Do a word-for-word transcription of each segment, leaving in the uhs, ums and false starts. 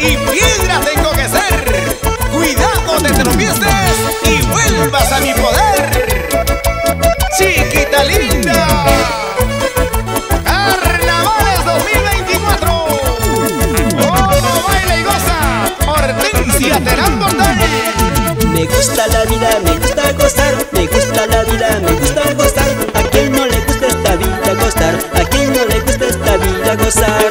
y piedra tengo que ser. Cuidado te tropieces y vuelvas a mi poder. Chiquita linda, Carnavales dos mil veinticuatro. Oh, baila y goza, Hortensia Terán Portal. Me gusta la vida, me gusta gozar, me gusta la vida, me gusta gozar. ¿A quién no le gusta esta vida gozar? ¿A quién no le gusta esta vida gozar?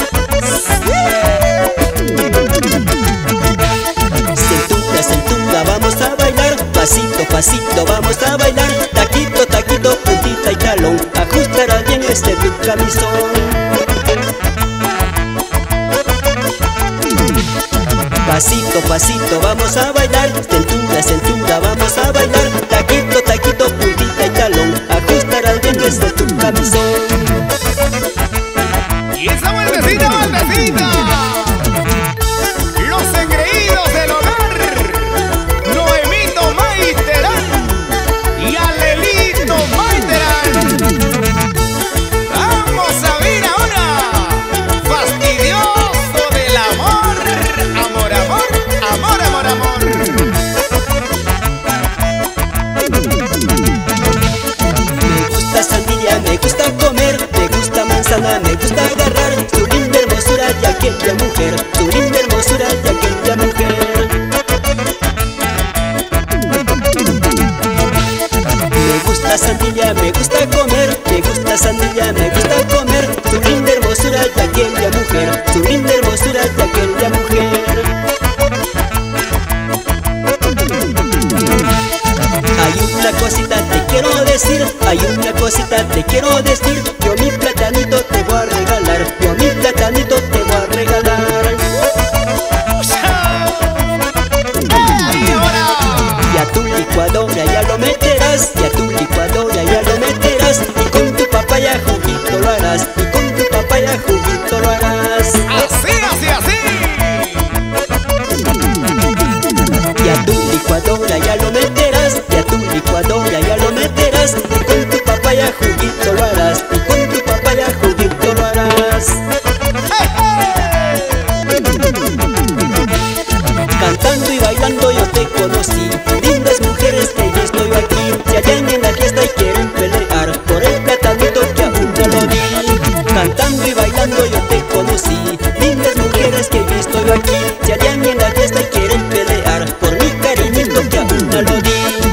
Cintura, cintura, vamos a bailar. Pasito, pasito, vamos a bailar. Taquito, taquito, puntita y talón. Ajustarás bien este tu camisón. Pasito, pasito, vamos a bailar. Cintura, cintura, vamos a bailar. Taquito, taquito, puntita y talón. Ajustarás bien este tu camisón. Y esa vueltecita, vueltecita. Los engreídos del hogar, Noemito Maiterán y Alelito Maiterán. Vamos a ver ahora, fastidioso del amor. Amor, amor, amor, amor, amor. Me gusta sandía, me gusta comer. Me gusta manzana, me gusta agarrar. Tu linda hermosura de aquella mujer, tu linda hermosura de aquella mujer. Me gusta sandía, me gusta comer. Me gusta sandía, me gusta comer. Tu linda hermosura de aquella mujer, tu linda hermosura de aquella mujer. Hay una cosita te quiero decir, hay una cosita te quiero decir. Yo mi platanito te voy a regalar, yo mi platanito te voy a regalar. Y a tu licuadora ya lo meterás, y a tu licuadora ya lo meterás. Y con tu papaya juguito lo harás, y con tu papaya juguito lo harás. Así, así, así. Y a tu licuadora ya lo meterás, y a tu licuadora ya lo meterás. Y con tu papaya juguito lo harás, y con tu papaya juguito lo harás. Cantando y bailando yo te conocí, lindas mujeres que yo estoy aquí. Se hallan en la fiesta y quieren pelear por el platanito que aún no lo di. Cantando y bailando yo te conocí, lindas mujeres que yo estoy aquí. Se hallan en la fiesta y quieren pelear por mi cariñito que aún no lo di.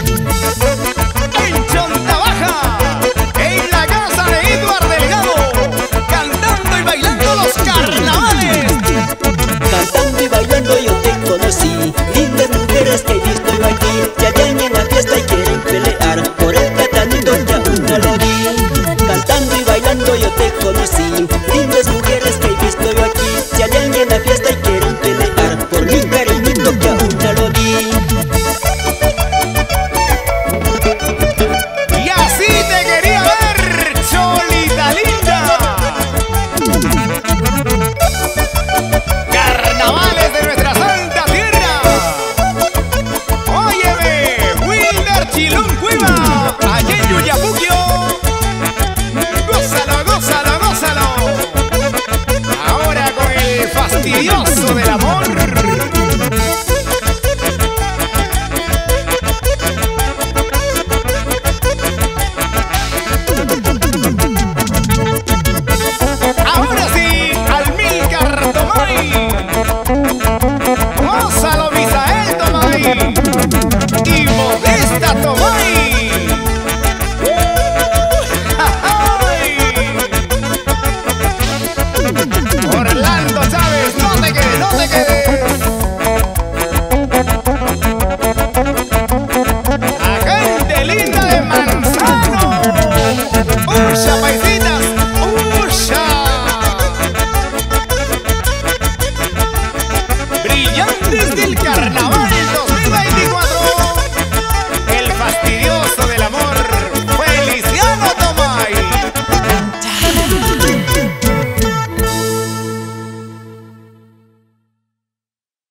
En Chonta Baja, en la casa de Eduardo Delgado, cantando y bailando los carnavales. Cantando y bailando yo te conocí, lindas mujeres que yo estoy aquí. Se hallan en la fiesta y quieren pelear por el platanito que aún no lo di. Cantando y bailando yo te conocí, lindas mujeres que yo estoy aquí. Se hallan en la fiesta y quieren pelear por mi cariñito que aún no lo di. Y así te quería ver, Cholita linda. Carnavales de nuestra santa tierra. Óyeme, Wilder Chilón Cuiva, allá en Yuyapuquio. Gózalo, gózalo, gózalo. Ahora con el fastidioso del amor.